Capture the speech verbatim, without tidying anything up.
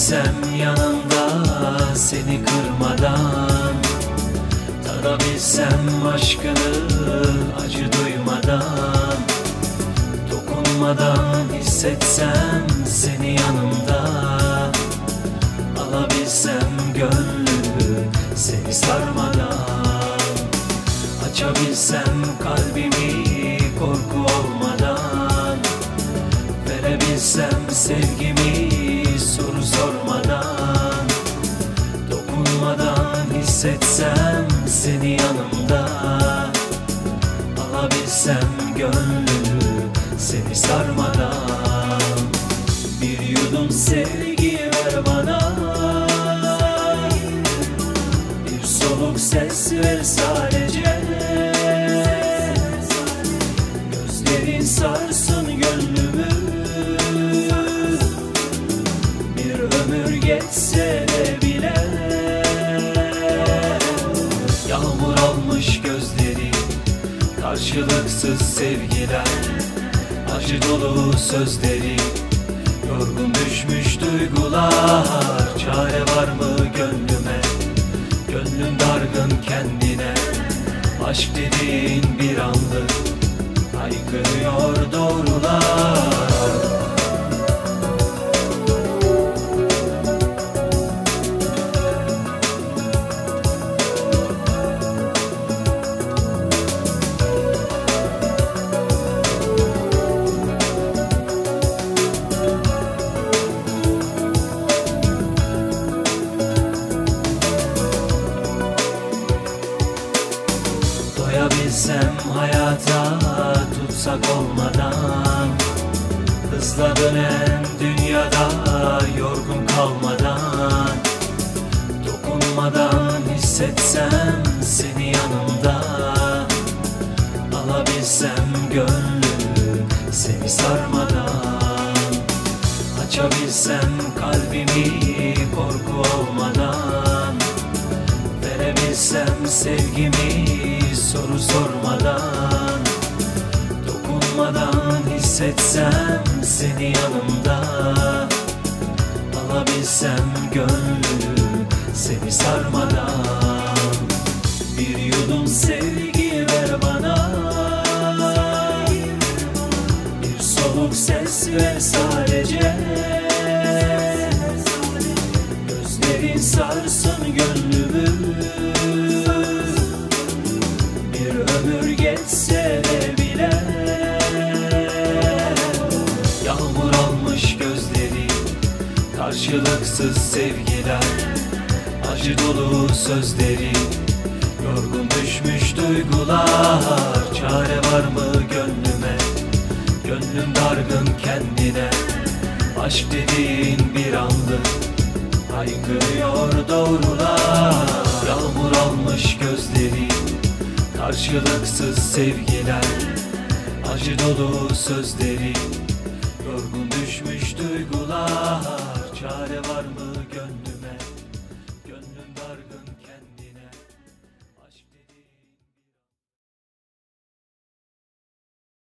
Durabilsem yanında seni kırmadan, tadabilsem aşkını acı duymadan, dokunmadan hissetsem seni yanımda, alabilsem gönlümü seni sarmadan, açabilsem kalbimi korku olmadan, verebilsem sevgimi soru sormadan, dokunmadan hissetsem seni yanımda, alabilsem gönlümü seni sarmadan. Bir yudum sevgi ver bana, bir soluk ses ver sadece, gözlerin sarsın gönlümü, bir ömür geçse de bile. Yağmur almış gözleri, karşılıksız sevgiler, acı dolu sözleri, yorgun düşmüş duygular. Çare var mı gönlüme, gönlüm dargın kendine, aşk dediğin bir anlık haykırıyor doğrular. Doyabilsem hayata tutsak olmadan, hızla dönen dünyada yorgun kalmadan, dokunmadan hissetsem seni yanımda, alabilsem gönlümü seni sarmadan, açabilsem kalbimi korku olmadan, verebilsem sevgimi soru sormadan, dokunmadan hissetsem seni yanımda, alabilsem gönlümü seni sarmadan. Bir yudum sevgi ver bana, bir soluk ses ver sadece, gözlerin sarsın gönlümü, bir ömür geçse de bile. Yağmur almış gözleri, karşılıksız sevgiler, acı dolu sözleri, yorgun düşmüş duygular. Çare var mı gönlüme, gönlüm dargın kendine, aşk dediğin bir anlık haykırıyor doğrular. Yağmur almış gözleri, karşılıksız sevgiler, acı dolu sözleri, yorgun düşmüş duygular. Çare var